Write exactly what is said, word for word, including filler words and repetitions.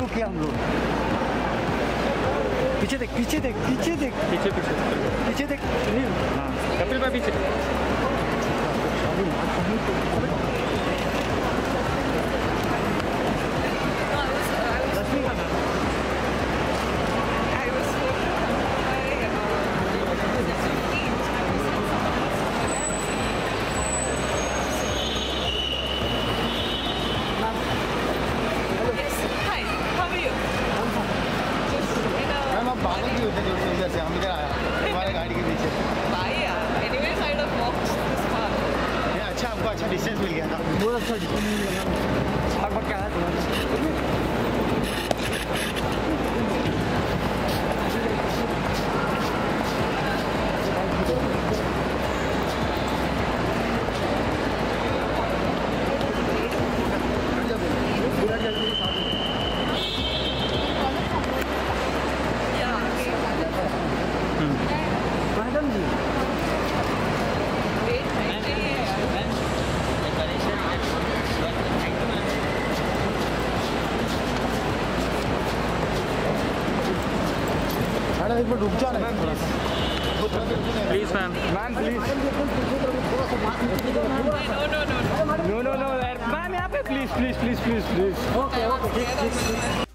रुके हम लोग। पीछे देख पीछे देख पीछे देख पीछे पीछे पीछे देख। हाँ कपिल भाई पीछे। से हम इधर आया हमारे गाड़ी के पीछे। अच्छा हमको अच्छा डिस्टेंस मिल गया ना। बहुत अच्छा डिस्टेंस मिल गया। भाग क्या है मैडम जी मैडम एक मिनट रुक जा रहा है थोड़ा सा please ma'am ma'am please no no no ma'am यहाँ पे please please please please please okay okay